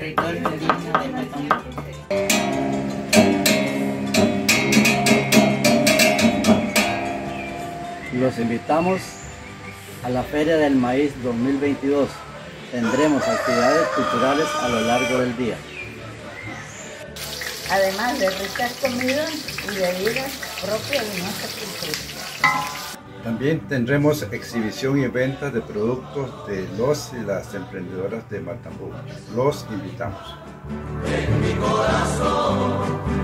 territorio indígena de Matambo. Los invitamos a la Feria del Maíz 2022. Tendremos actividades culturales a lo largo del día. Además de ricas comidas y bebidas propias de nuestra cultura. También tendremos exhibición y ventas de productos de los y las emprendedoras de Matambo. Los invitamos. En mi corazón.